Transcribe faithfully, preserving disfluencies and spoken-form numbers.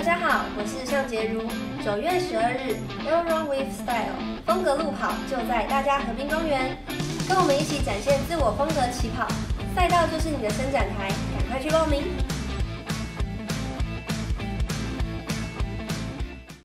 大家好，我是尚洁如。九月十二日 ，L Run with Style 风格路跑就在大家河滨公园，跟我们一起展现自我风格起跑。赛道就是你的伸展台，赶快去报名！